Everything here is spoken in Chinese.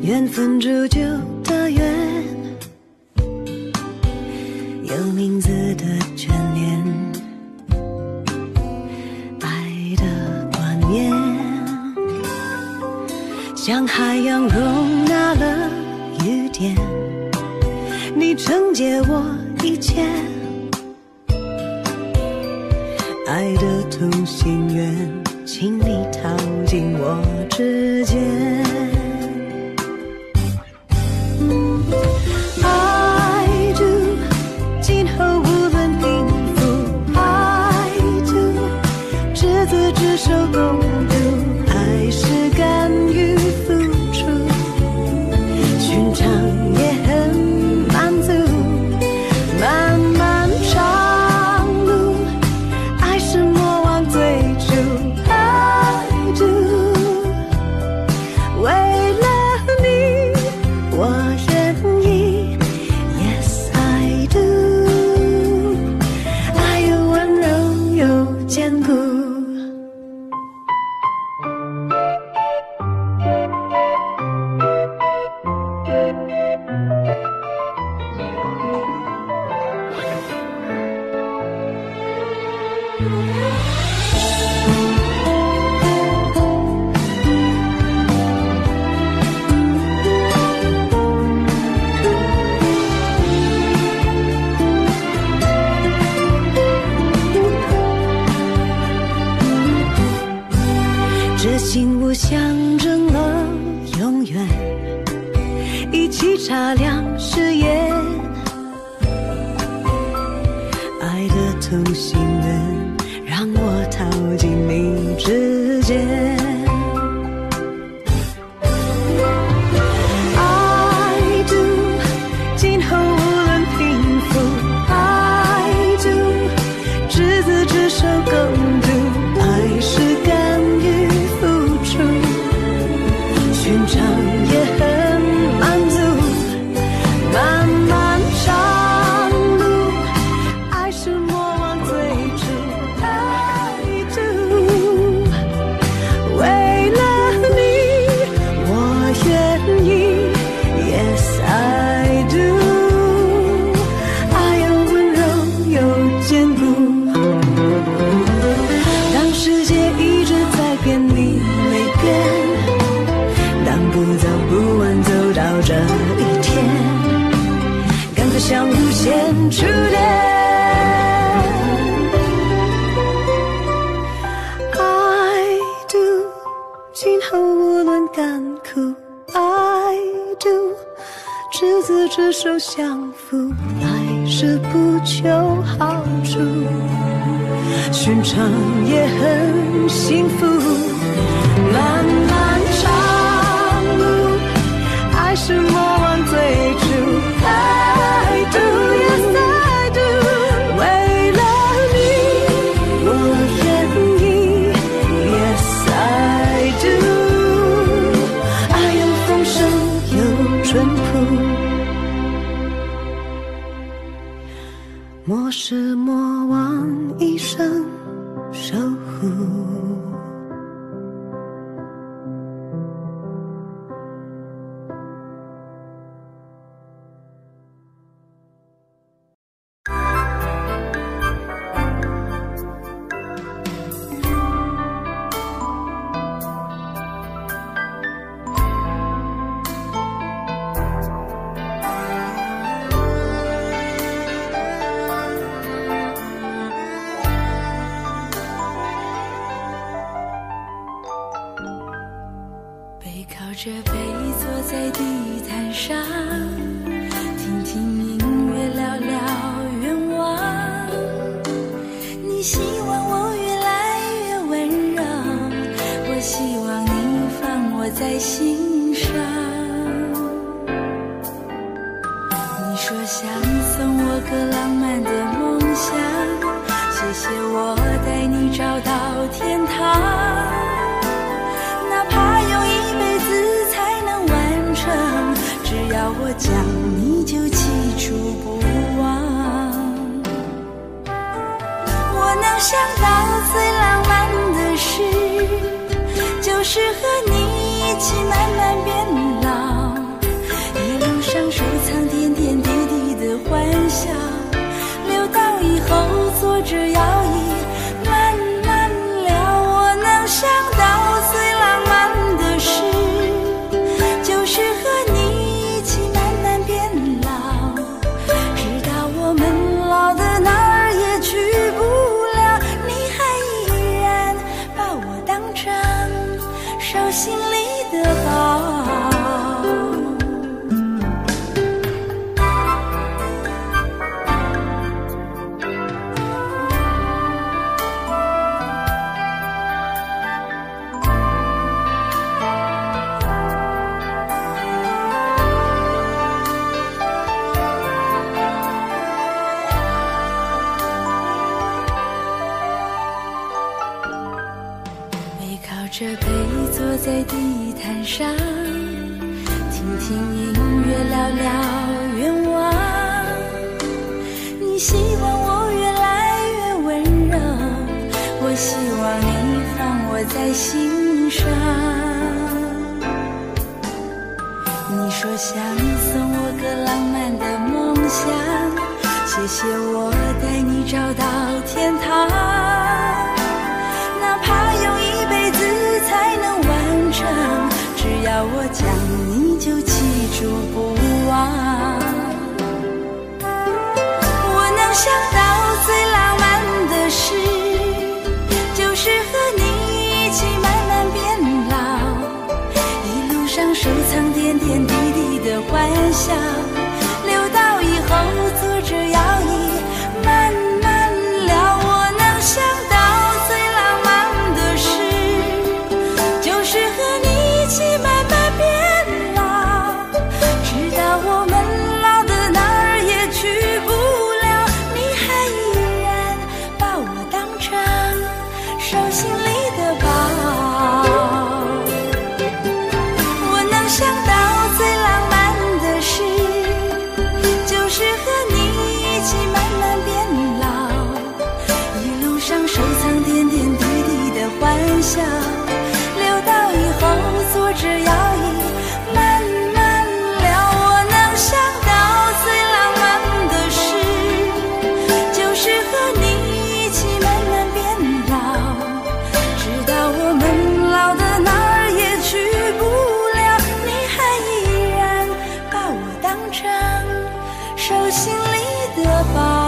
缘分铸就的缘，有名字的眷恋，爱的冠冕，像海洋容纳了雨点，你承接我一切，爱的同心圆，请你套进我指尖。I do， 今后无论贫富 I do， 执子之手共度，爱是甘于付出，寻常也很满足，漫漫长路，爱是莫忘最初。I do， 为了你我愿意 Yes I do， 爱又温柔又坚固。这信物象征了永远，一起擦亮誓言，爱的同心圆，让我套进你指尖。I do， 今后无论贫富 I do， 执子之手共度，爱是甘于付出，寻常也很满足，漫漫长路，爱是莫忘最初。I do， 为了你我愿意 Yes I do， 爱又温柔又坚固。当世界一直在变，你没变，当不早不晚走到这一天，干脆相互先触电。I do， 今后无论甘苦 I do， 执子之手相扶，爱是不求好处，寻常也很幸福，漫漫长路，爱是莫忘最初。I do Yes I do， 为了你我愿意 Yes I do， 爱有丰盛有淳朴，莫失莫忘一生守护。 背靠着背坐在地毯上，听听音乐聊聊愿望。你希望我越来越温柔，我希望你放我在心上。你说想送我个浪漫的梦想，谢谢我带你找到天堂，哪怕用一辈子才能完成，只要我讲你就记住不忘。我能想到最浪漫的事，就是和你一起慢慢变老， 心里的宝。这杯坐在地毯上，听听音乐，聊聊愿望。你希望我越来越温柔，我希望你放我在心上。你说想送我个浪漫的梦想，谢谢我带你找到天堂，哪怕用一辈子才能完成，只要我讲你就记住不忘。我能想到最浪漫的事，就是和你一起慢慢变老，一路上收藏点点滴滴的欢笑，留到以后坐着摇椅慢慢聊。我能想到最浪漫的事，就是和你一起慢慢变老，直到我们老的哪儿也去不了，你还依然把我当成手心里的宝。我能想到最浪漫的事，就是和你一起慢慢变老，一路上收藏点点滴滴的欢笑，留到以后坐着摇椅慢慢聊。我能想到最浪漫的事，就是和你一起慢慢变老，直到我们老的哪儿也去不了，你还依然把我当成手心里的宝。